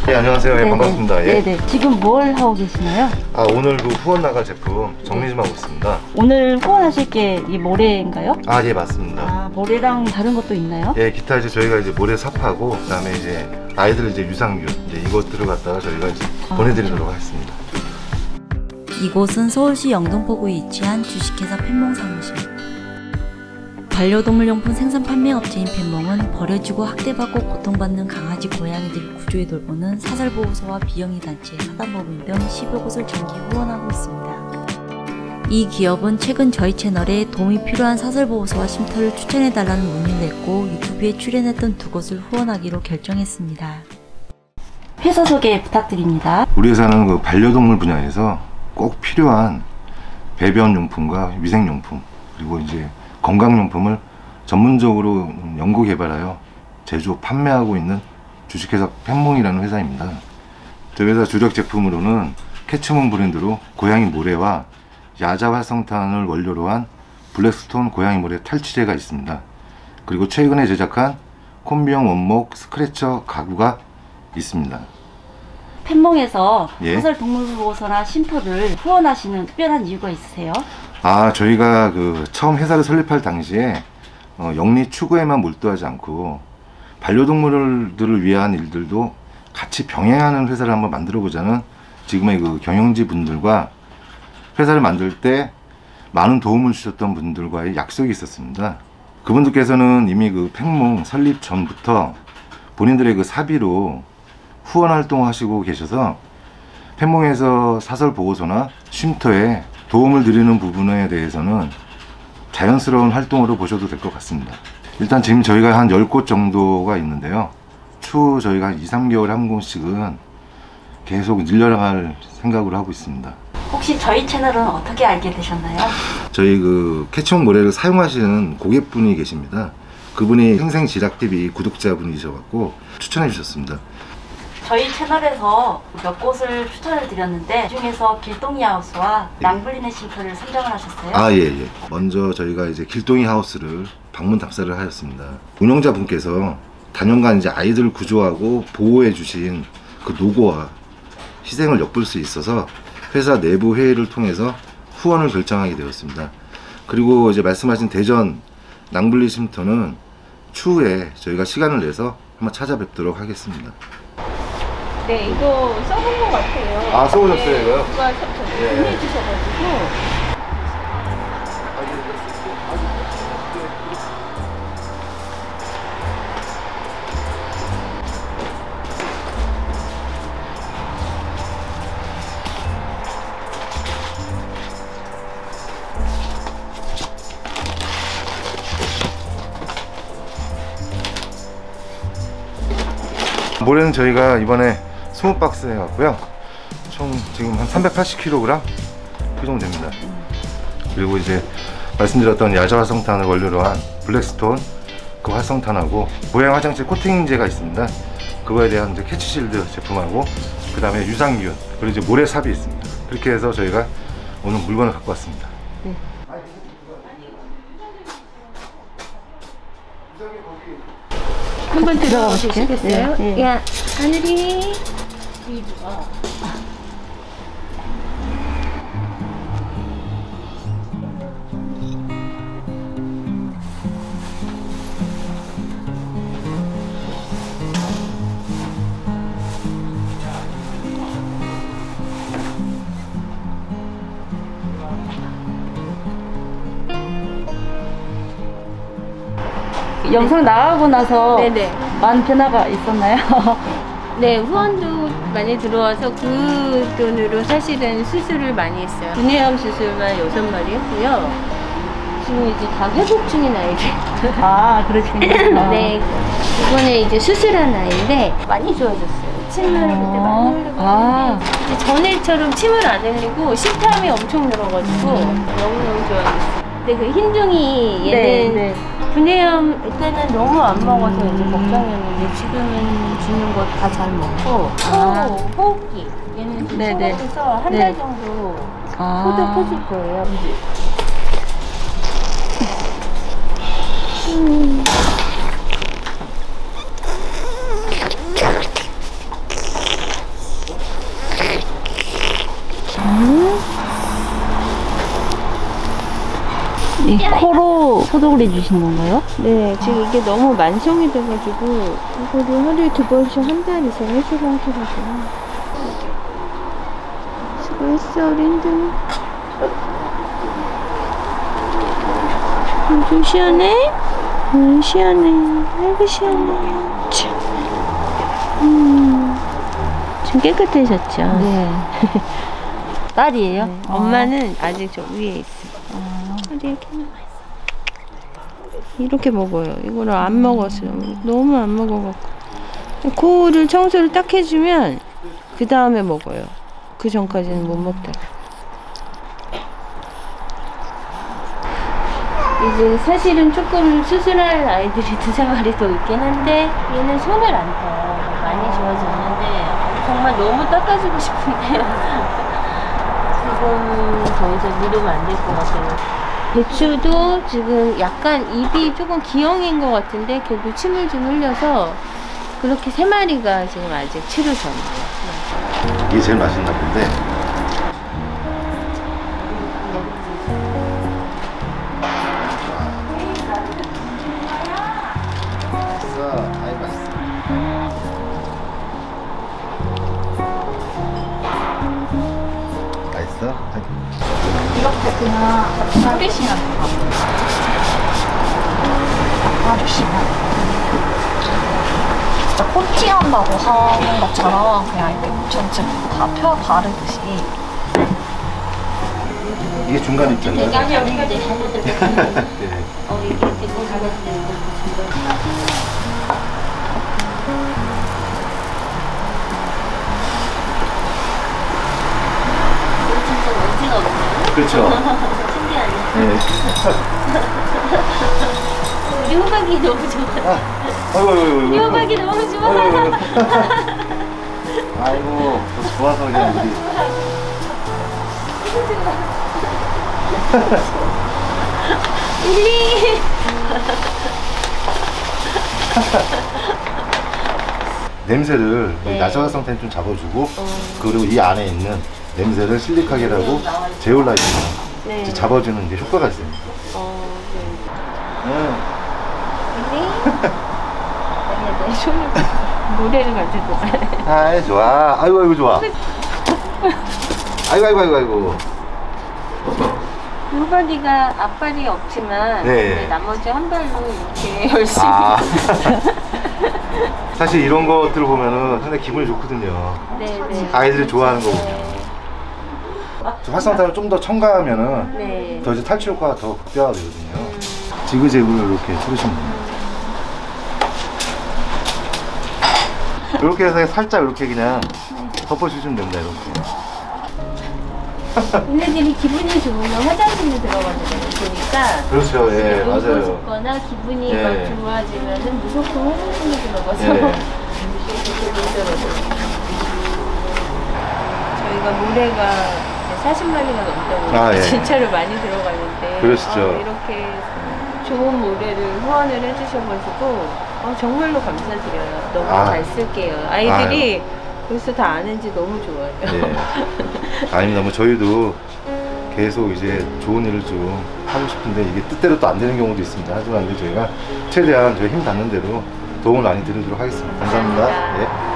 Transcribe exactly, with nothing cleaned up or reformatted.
네, 안녕하세요. 예, 반갑습니다. 예. 네네. 지금 뭘 하고 계시나요? 아, 오늘 그 후원 나갈 제품 정리 좀 하고 있습니다. 오늘 후원하실 게 이 모래인가요? 아, 예, 맞습니다. 아, 모래랑 다른 것도 있나요? 예, 기타 이제 저희가 이제 모래 삽하고 그다음에 이제 아이들 이제 유산균 이제 이것들을 갖다가 저희가 이제 아, 보내드리도록 하겠습니다. 이곳은 서울시 영등포구에 위치한 주식회사 펜몽 사무실. 반려동물 용품 생산 판매 업체인 펜몽은 버려지고 학대받고 고통받는 강아지, 고양이들 구조에 돌보는 사설보호소와 비영리 단체, 사단법인 등 십여 곳을 정기 후원하고 있습니다. 이 기업은 최근 저희 채널에 도움이 필요한 사설보호소와 쉼터를 추천해달라는 문의를 냈고 유튜브에 출연했던 두 곳을 후원하기로 결정했습니다. 회사 소개 부탁드립니다. 우리 회사는 그 반려동물 분야에서 꼭 필요한 배변용품과 위생용품 그리고 이제 건강용품을 전문적으로 연구 개발하여 제조 판매하고 있는 주식회사 펜몽이라는 회사입니다. 저희 회사 주력 제품으로는 캐치몬 브랜드로 고양이 모래와 야자 활성탄을 원료로 한 블랙스톤 고양이 모래 탈취제가 있습니다. 그리고 최근에 제작한 콤비형 원목 스크래처 가구가 있습니다. 펜몽에서 예? 사설동물보호소나 쉼터를 후원하시는 특별한 이유가 있으세요? 아, 저희가 그 처음 회사를 설립할 당시에 어, 영리 추구에만 몰두하지 않고 반려동물들을 위한 일들도 같이 병행하는 회사를 한번 만들어 보자는 지금의 그 경영지 분들과 회사를 만들 때 많은 도움을 주셨던 분들과의 약속이 있었습니다. 그분들께서는 이미 그 펜몽 설립 전부터 본인들의 그 사비로 후원 활동하시고 계셔서 펜몽에서 사설보호소나 쉼터에 도움을 드리는 부분에 대해서는 자연스러운 활동으로 보셔도 될 것 같습니다. 일단 지금 저희가 한 열 곳 정도가 있는데요. 추후 저희가 한 이, 삼 개월에 한 곳씩은 계속 늘려나갈 생각으로 하고 있습니다. 혹시 저희 채널은 어떻게 알게 되셨나요? 저희 그 캐치몬 모래를 사용하시는 고객분이 계십니다. 그분이 생생지락티비 구독자분이셔갖고 추천해 주셨습니다. 저희 채널에서 몇 곳을 추천을 드렸는데 그 중에서 길동이 하우스와 낭블리네 쉼터를 선정을 하셨어요? 아, 예, 예. 먼저 저희가 이제 길동이 하우스를 방문 답사를 하였습니다. 운영자분께서 단연간 이제 아이들을 구조하고 보호해 주신 그 노고와 희생을 엿볼 수 있어서 회사 내부 회의를 통해서 후원을 결정하게 되었습니다. 그리고 이제 말씀하신 대전 낭블리 쉼터는 추후에 저희가 시간을 내서 한번 찾아뵙도록 하겠습니다. 네, 이거 써본 것 같아요. 아, 써보셨어요, 네, 이거요? 누가 네. 보내주셔가지고. 모래는 저희가 이번에 이십 박스 해갖고요. 총 지금 한 삼백팔십 킬로그램 그 정도 됩니다. 그리고 이제 말씀드렸던 야자 활성탄을 원료로 한 블랙스톤 그 활성탄하고 모양 화장체 코팅제가 있습니다. 그거에 대한 이제 캐치실드 제품하고 그 다음에 유산균 그리고 이제 모래삽이 있습니다. 그렇게 해서 저희가 오늘 물건을 갖고 왔습니다. 네. 한번 들어가 보실게요. 보시겠어요? 네, 네. 야, 하늘이. 영상 나가고 나서 네네. 많은 변화가 있었나요? 네, 후원도 많이 들어와서 그 돈으로 사실은 수술을 많이 했어요. 분해암 수술만 여섯 마리 했고요. 지금 이제 다 회복 중인 아이들. 아, 그러시군요. 네, 이번에 이제 수술한 아이인데 많이 좋아졌어요. 침을 그때 많이 흘리고 아. 했는데 전에처럼 침을 안 흘리고 식탐이 엄청 늘어가지고 음. 너무너무 좋아졌어요. 근데 그 흰둥이 얘는 네, 네. 분해염 그때는 너무 안 먹어서 이제 걱정이었는데 지금은 주는 거 다 잘 먹고 아. 또 호흡기 얘는 좀 네네. 심각해서 한 달 네. 정도 아. 소독해줄 거예요. 음. 소독을 해주시는 건가요? 네, 지금 이게 너무 만성이 돼가지고 이거를 하루에 두 번씩 한 달 이상 해주고 하더라고요. 수고했어, 어린들. 좀 시원해? 응, 시원해. 아이고, 시원해. 참. 음, 좀 깨끗해졌죠? 네. 딸이에요? 네, 어. 엄마는 아직 저 위에 있어. 어. 이렇게 남아있어. 이렇게 먹어요. 이거를 안 먹었어요. 너무 안 먹어갖고. 코를 청소를 딱 해주면 그 다음에 먹어요. 그 전까지는 못 먹다가. 이제 사실은 조금 수술할 아이들이 두세 마리 더 있긴 한데 얘는 손을 안 타요. 많이 좋아졌는데 정말 너무 닦아주고 싶은데요. 지금 더 이상 미루면 안 될 것 같아요. 배추도 지금 약간 입이 조금 기형인 것 같은데 걔도 침을 좀 흘려서 그렇게 세 마리가 지금 아직 치료 전이에요. 이게 제일 맛있나 본데. 아이 맛있어. 맛있어? 이렇게 그냥 뿌리시면 돼요. 놔주시면 진짜 코팅한다고 하는 것처럼 그냥 이렇게 전체 다 펴 바르듯이. 이게 중간 입장이야. 아니 여기가 이제 잘못됐어. 네. 어 이게 되게 잘못됐어. 진짜 먼지가 없네요. 그렇죠. 신기하네. 네. 우리 호박이 너무 좋아. 아, 아이고, 아이고, 아이고. 우리 호박이 너무 좋아. 아이고, 아이고. 아이고, 더 좋아서 그냥 우리. 일리. 냄새를 네. 나사각 상태는 좀 잡아주고, 어. 그리고 이 안에 있는 냄새를 실리카겔 하고 제올라이트만 네. 이제 잡아주는 게 효과가 있어요. 어, 네. 응. 일리. 아니야, 내 손을 노래를 가지고. 아이 좋아. 아이고 아이고 좋아. 아이고 아이고 아이고 아이고. 물발이가 앞발이 없지만 네. 근데 나머지 한 발로 이렇게 열심히. 아. 사실 이런 것들을 보면은 상당히 기분이 좋거든요. 네, 네. 아이들이 좋아하는 거거든요. 활성탄을 좀 더 첨가하면은 네. 더 이제 탈취 효과가 더 극대화가 되거든요. 지그재그로 이렇게 뿌리시면 돼요. 이렇게 해서 살짝 이렇게 그냥 덮어주시면 됩니다. 이렇게. 얘네들이 기분이 좋으면 화장실에 들어가는 거 보니까 그렇죠. 예, 놀고 맞아요. 싶거나 기분이 예. 막 좋아지면은 무조건 화장실에 들어가서 예. 이렇게 놀더라고요. 저희가 모래가 사십 마리가 넘다고 아, 예. 진짜로 많이 들어가는데 그러시죠. 어, 이렇게 좋은 모래를 후원을 해주셔가지고 어, 정말로 감사드려요. 너무 아. 잘 쓸게요. 아이들이 벌써 다 아는지 너무 좋아요. 네. 아닙니다. 뭐 저희도 계속 이제 좋은 일을 좀 하고 싶은데 이게 뜻대로 또 안 되는 경우도 있습니다. 하지만 이제 저희가 최대한 저희 힘 닿는 대로 도움을 많이 드리도록 하겠습니다. 감사합니다. 감사합니다. 예.